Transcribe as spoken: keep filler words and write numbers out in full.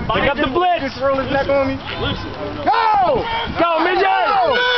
Pick up the blitz. Roll his back on me. Go! Go, midget!